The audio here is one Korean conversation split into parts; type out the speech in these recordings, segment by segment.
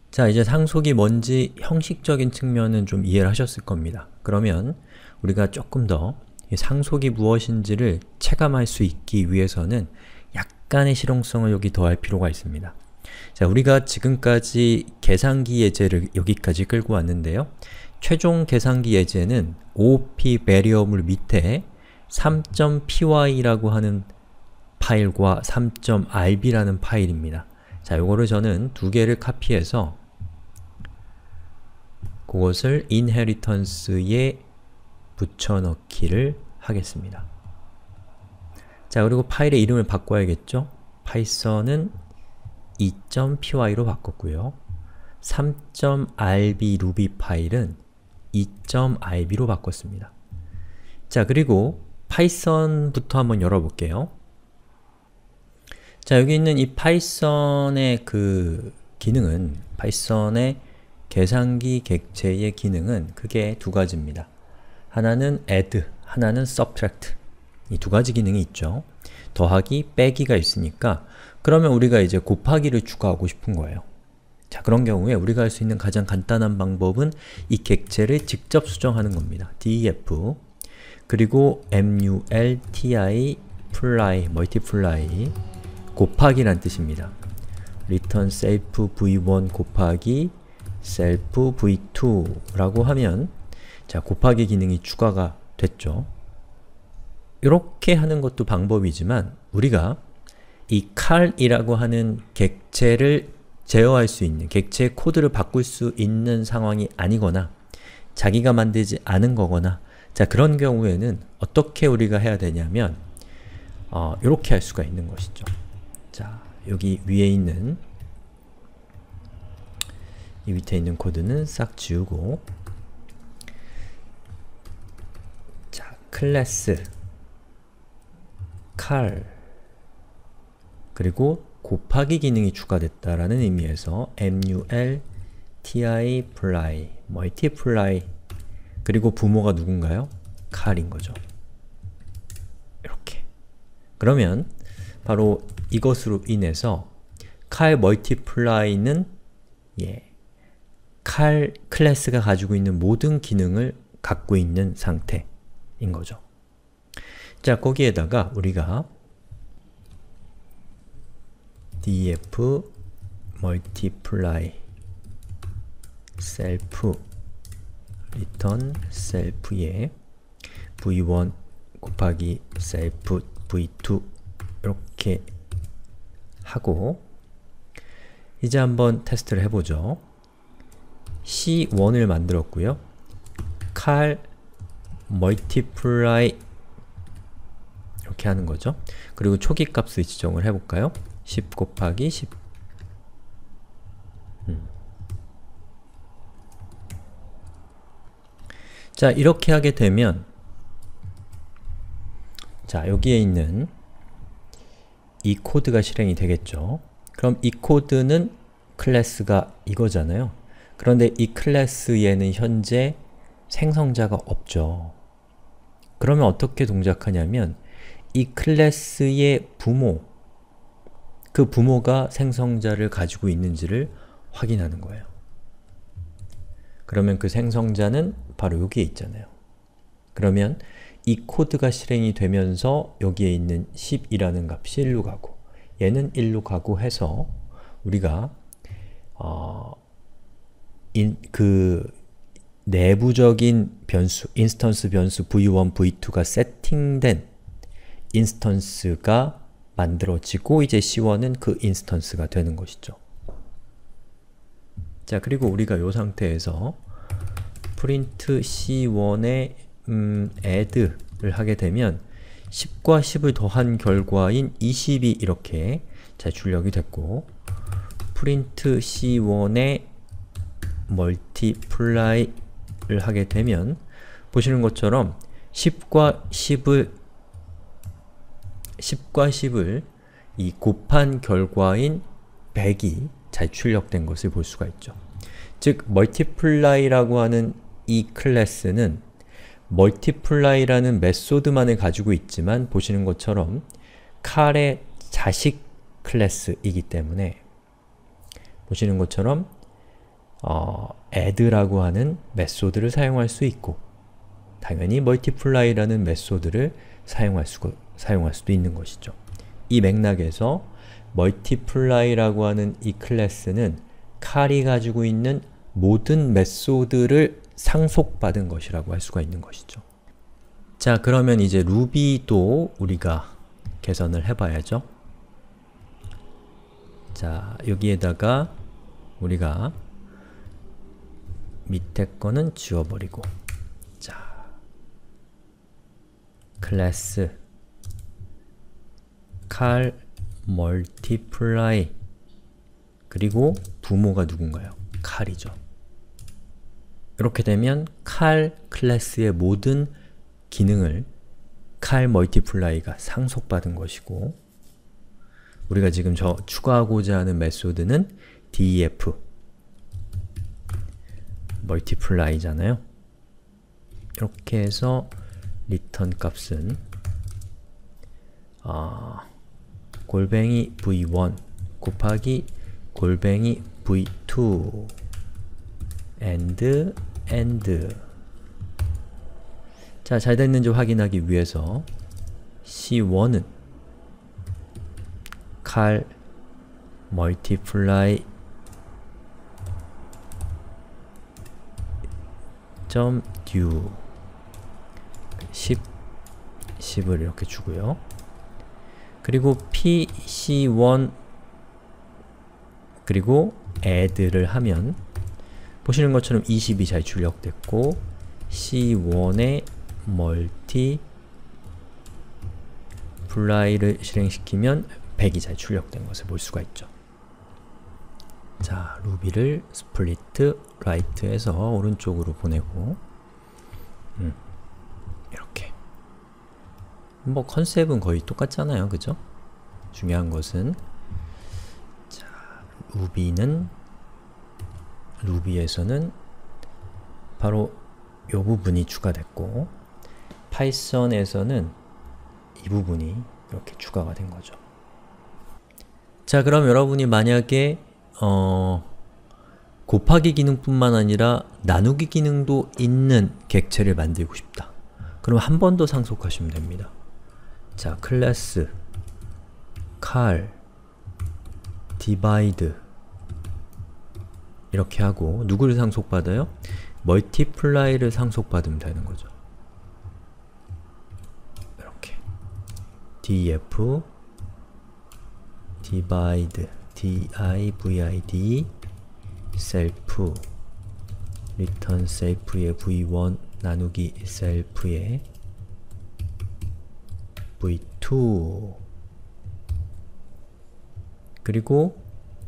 자, 이제 상속이 뭔지 형식적인 측면은 좀 이해를 하셨을 겁니다. 그러면 우리가 조금 더 이 상속이 무엇인지를 체감할 수 있기 위해서는 약간의 실용성을 여기 더할 필요가 있습니다. 자, 우리가 지금까지 계산기 예제를 여기까지 끌고 왔는데요. 최종 계산기 예제는 OP variable 밑에 3.py라고 하는 파일과 3.rb라는 파일입니다. 자, 요거를 저는 두 개를 카피해서 그것을 inheritance에 붙여넣기를 하겠습니다. 자, 그리고 파일의 이름을 바꿔야겠죠? python은 2.py로 바꿨고요. 3.rb ruby 파일은 2.rb로 바꿨습니다. 자, 그리고 파이썬부터 한번 열어볼게요. 자, 여기 있는 이 파이썬의 그 기능은, 파이썬의 계산기 객체의 기능은 크게 두 가지입니다. 하나는 add, 하나는 subtract. 이 두 가지 기능이 있죠. 더하기, 빼기가 있으니까 그러면 우리가 이제 곱하기를 추가하고 싶은 거예요. 자, 그런 경우에 우리가 할 수 있는 가장 간단한 방법은 이 객체를 직접 수정하는 겁니다. def 그리고 multi multiply 곱하기란 뜻입니다. return self v1 곱하기 self v2 라고 하면 자, 곱하기 기능이 추가가 됐죠. 이렇게 하는 것도 방법이지만 우리가 이 cal이라고 하는 객체를 제어할 수 있는, 객체의 코드를 바꿀 수 있는 상황이 아니거나 자기가 만들지 않은 거거나 자, 그런 경우에는 어떻게 우리가 해야 되냐면 이렇게 할 수가 있는 것이죠. 자, 여기 위에 있는 이 밑에 있는 코드는 싹 지우고 자, 클래스 cal 그리고 곱하기 기능이 추가됐다라는 의미에서 multiply multiply 그리고 부모가 누군가요? cal인 거죠. 이렇게. 그러면 바로 이것으로 인해서 cal multiply는 cal 클래스가 가지고 있는 모든 기능을 갖고 있는 상태인 거죠. 자, 거기에다가 우리가 df multiply self return self에 v1 곱하기 self v2 이렇게 하고 이제 한번 테스트를 해보죠. C1을 만들었고요. cal multiply 이렇게 하는 거죠. 그리고 초기 값을 지정을 해볼까요? 10 곱하기 10 자, 이렇게 하게 되면 자, 여기에 있는 이 코드가 실행이 되겠죠. 그럼 이 코드는 클래스가 이거잖아요. 그런데 이 클래스에는 현재 생성자가 없죠. 그러면 어떻게 동작하냐면 이 클래스의 부모, 그 부모가 생성자를 가지고 있는지를 확인하는 거예요. 그러면 그 생성자는 바로 여기에 있잖아요. 그러면 이 코드가 실행이 되면서 여기에 있는 10이라는 값이 1로 가고 얘는 1로 가고 해서 우리가 그 내부적인 변수, 인스턴스 변수 v1, v2가 세팅된 인스턴스가 만들어지고 이제 C1은 그 인스턴스가 되는 것이죠. 자, 그리고 우리가 이 상태에서 print C1에 add를 하게 되면 10과 10을 더한 결과인 20이 이렇게 자, 출력이 됐고 print C1에 multiply를 하게 되면 보시는 것처럼 10과 10을 이 곱한 결과인 100이 잘 출력된 것을 볼 수가 있죠. 즉, multiply라고 하는 이 클래스는 multiply라는 메소드만을 가지고 있지만 보시는 것처럼 cal의 자식 클래스이기 때문에 보시는 것처럼 add라고 하는 메소드를 사용할 수 있고 당연히 multiply라는 메소드를 사용할 수도 있는 것이죠. 이 맥락에서 multiply라고 하는 이 클래스는 칼이 가지고 있는 모든 메소드를 상속받은 것이라고 할 수가 있는 것이죠. 자, 그러면 이제 루비도 우리가 개선을 해봐야죠. 자, 여기에다가 우리가 밑에 거는 지워버리고 자, 클래스 cal multiply 그리고 부모가 누군가요? 칼이죠. 이렇게 되면 cal 클래스의 모든 기능을 cal multiply가 상속받은 것이고 우리가 지금 추가하고자 하는 메소드는 def multiply잖아요. 이렇게 해서 return 값은 골뱅이 v1 곱하기 골뱅이 v2 and 자, 잘 됐는지 확인하기 위해서 C1은 cal multiply .do 10을 이렇게 주고요. 그리고 PC1 그리고 add를 하면 보시는 것처럼 20이 잘 출력됐고 C1의 multiply를 실행시키면 100이 잘 출력된 것을 볼 수가 있죠. 자, 루비를 split right에서 오른쪽으로 보내고 이렇게 뭐 컨셉은 거의 똑같잖아요, 그죠? 중요한 것은 자, 루비에서는 바로 이 부분이 추가됐고 파이썬에서는 이 부분이 이렇게 추가가 된 거죠. 자, 그럼 여러분이 만약에 곱하기 기능뿐만 아니라 나누기 기능도 있는 객체를 만들고 싶다. 그럼 한 번 더 상속하시면 됩니다. 자, 클래스 cal divide 이렇게 하고 누구를 상속받아요? multiply를 상속받으면 되는 거죠. 이렇게 def divide divid self return self의 v1 나누기 self의 v2 그리고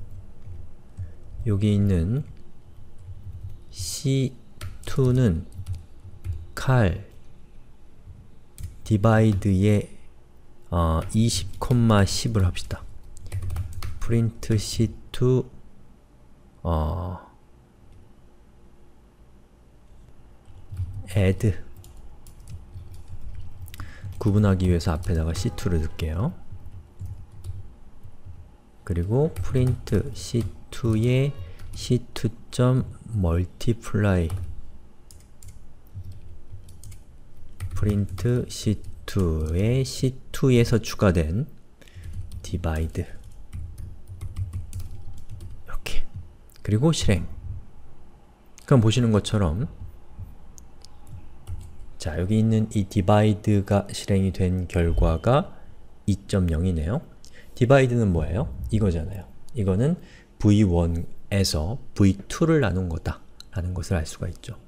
여기 있는 C2는 cal divide의 20, 10을 합시다. print C2 add 구분하기 위해서 앞에다가 C2를 넣을게요. 그리고 print C2의 C2.multiply print C2의 C2에서 추가된 divide 이렇게 그리고 실행 그럼 보시는 것처럼 자, 여기 있는 이 divide가 실행이 된 결과가 2.0이네요. divide는 뭐예요? 이거잖아요. 이거는 v1에서 v2를 나눈 거다 라는 것을 알 수가 있죠.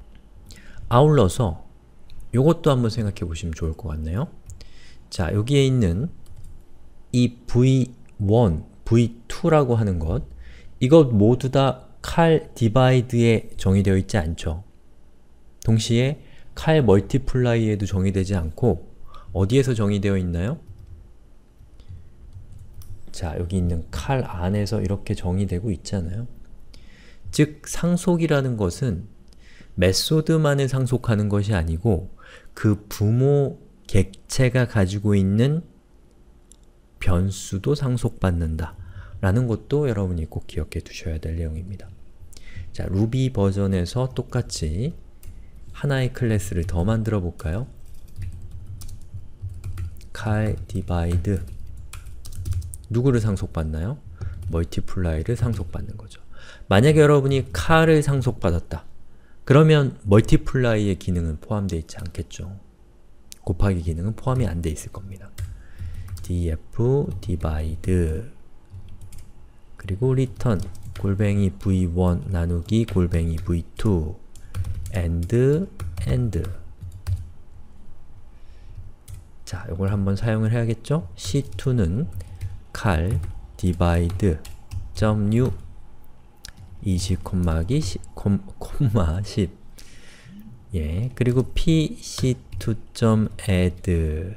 아울러서 요것도 한번 생각해 보시면 좋을 것 같네요. 자, 여기에 있는 이 v1, v2라고 하는 것 이것 모두 다 cal divide에 정의되어 있지 않죠. 동시에 cal multiply에도 정의되지 않고 어디에서 정의되어 있나요? 자, 여기 있는 cal 안에서 이렇게 정의되고 있잖아요. 즉, 상속이라는 것은 메소드만을 상속하는 것이 아니고 그 부모 객체가 가지고 있는 변수도 상속받는다 라는 것도 여러분이 꼭 기억해 두셔야 될 내용입니다. 자, 루비 버전에서 똑같이 하나의 클래스를 더 만들어 볼까요? car divide 누구를 상속받나요? multiply를 상속받는 거죠. 만약에 여러분이 car을 상속받았다. 그러면 multiply의 기능은 포함되어 있지 않겠죠. 곱하기 기능은 포함이 안 돼 있을 겁니다. df divide 그리고 return 골뱅이 v1 나누기 골뱅이 v2 and 자, 이걸 한번 사용을 해야겠죠? c2는 car divide .new 20, 10 예, 그리고 pc2.add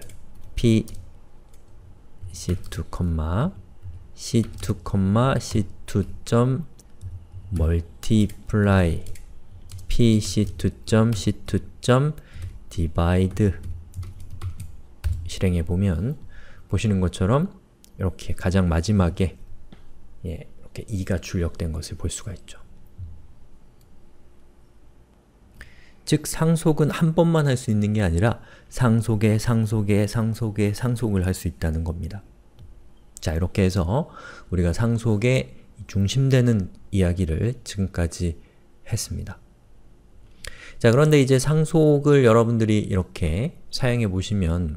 pc2, c2,c2.multiply pc2.c2.divide 실행해보면 보시는 것처럼 이렇게 가장 마지막에 예, 이렇게 2가 출력된 것을 볼 수가 있죠. 즉, 상속은 한 번만 할 수 있는 게 아니라 상속을 할 수 있다는 겁니다. 자, 이렇게 해서 우리가 상속에 중심되는 이야기를 지금까지 했습니다. 자, 그런데 이제 상속을 여러분들이 이렇게 사용해 보시면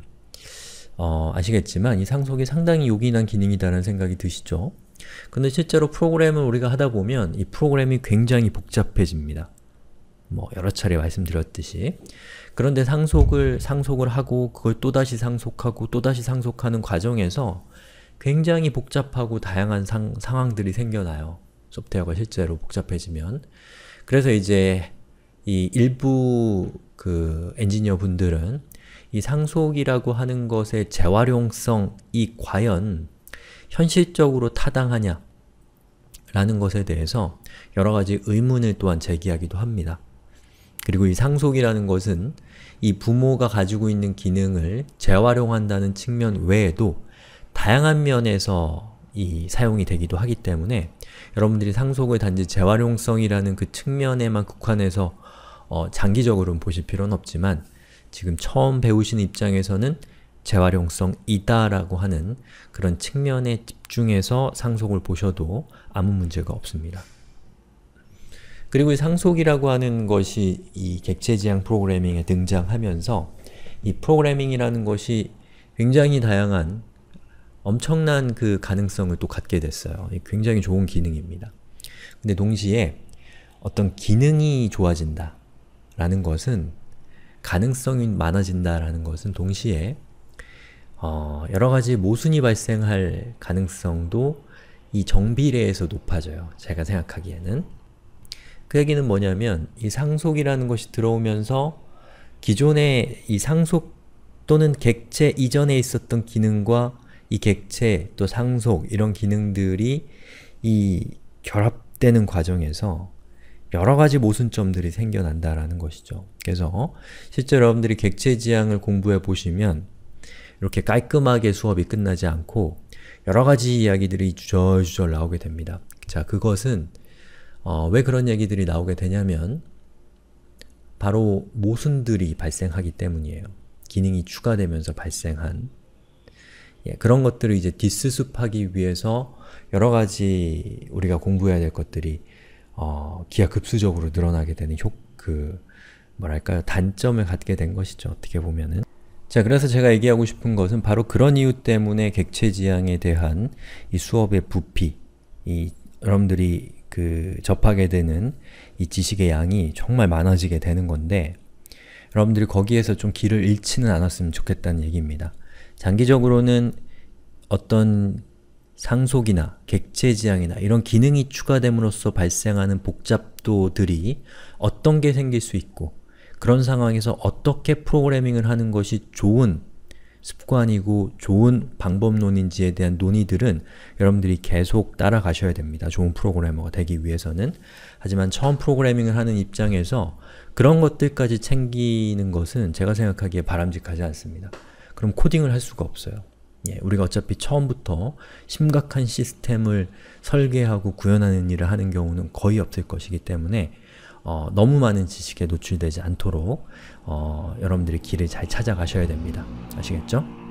아시겠지만 이 상속이 상당히 요긴한 기능이다라는 생각이 드시죠? 근데 실제로 프로그램을 우리가 하다 보면 이 프로그램이 굉장히 복잡해집니다. 뭐 여러 차례 말씀드렸듯이. 그런데 상속을 하고 그걸 또다시 상속하고 또다시 상속하는 과정에서 굉장히 복잡하고 다양한 상황들이 생겨나요. 소프트웨어가 실제로 복잡해지면. 그래서 이제 이 일부 엔지니어 분들은 이 상속이라고 하는 것의 재활용성이 과연 현실적으로 타당하냐 라는 것에 대해서 여러 가지 의문을 또한 제기하기도 합니다. 그리고 이 상속이라는 것은 이 부모가 가지고 있는 기능을 재활용한다는 측면 외에도 다양한 면에서 사용이 되기도 하기 때문에 여러분들이 상속을 단지 재활용성이라는 그 측면에만 국한해서 장기적으로는 보실 필요는 없지만 지금 처음 배우시는 입장에서는 재활용성이다 라고 하는 그런 측면에 집중해서 상속을 보셔도 아무 문제가 없습니다. 그리고 이 상속이라고 하는 것이 이 객체지향 프로그래밍에 등장하면서 이 프로그래밍이라는 것이 굉장히 다양한 엄청난 그 가능성을 또 갖게 됐어요. 굉장히 좋은 기능입니다. 근데 동시에 어떤 기능이 좋아진다 라는 것은 가능성이 많아진다 라는 것은 동시에 여러가지 모순이 발생할 가능성도 이 정비례에서 높아져요. 제가 생각하기에는. 그 얘기는 뭐냐면 이 상속이라는 것이 들어오면서 기존의 이 상속 또는 객체 이전에 있었던 기능과 이 객체 또 상속 이런 기능들이 이 결합되는 과정에서 여러가지 모순점들이 생겨난다라는 것이죠. 그래서 실제 여러분들이 객체지향을 공부해 보시면 이렇게 깔끔하게 수업이 끝나지 않고 여러가지 이야기들이 주절주절 나오게 됩니다. 자, 그것은 왜 그런 얘기들이 나오게 되냐면 바로 모순들이 발생하기 때문이에요. 기능이 추가되면서 발생한 그런 것들을 이제 뒷수습하기 위해서 여러가지 우리가 공부해야 될 것들이 기하급수적으로 늘어나게 되는 뭐랄까요, 단점을 갖게 된 것이죠. 어떻게 보면은. 자, 그래서 제가 얘기하고 싶은 것은 바로 그런 이유 때문에 객체지향에 대한 이 수업의 부피, 여러분들이 접하게 되는 이 지식의 양이 정말 많아지게 되는 건데 여러분들이 거기에서 좀 길을 잃지는 않았으면 좋겠다는 얘기입니다. 장기적으로는 어떤 상속이나 객체지향이나 이런 기능이 추가됨으로써 발생하는 복잡도들이 어떤 게 생길 수 있고 그런 상황에서 어떻게 프로그래밍을 하는 것이 좋은 습관이고 좋은 방법론인지에 대한 논의들은 여러분들이 계속 따라가셔야 됩니다. 좋은 프로그래머가 되기 위해서는. 하지만 처음 프로그래밍을 하는 입장에서 그런 것들까지 챙기는 것은 제가 생각하기에 바람직하지 않습니다. 그럼 코딩을 할 수가 없어요. 우리가 어차피 처음부터 심각한 시스템을 설계하고 구현하는 일을 하는 경우는 거의 없을 것이기 때문에 너무 많은 지식에 노출되지 않도록 여러분들이 길을 잘 찾아가셔야 됩니다. 아시겠죠?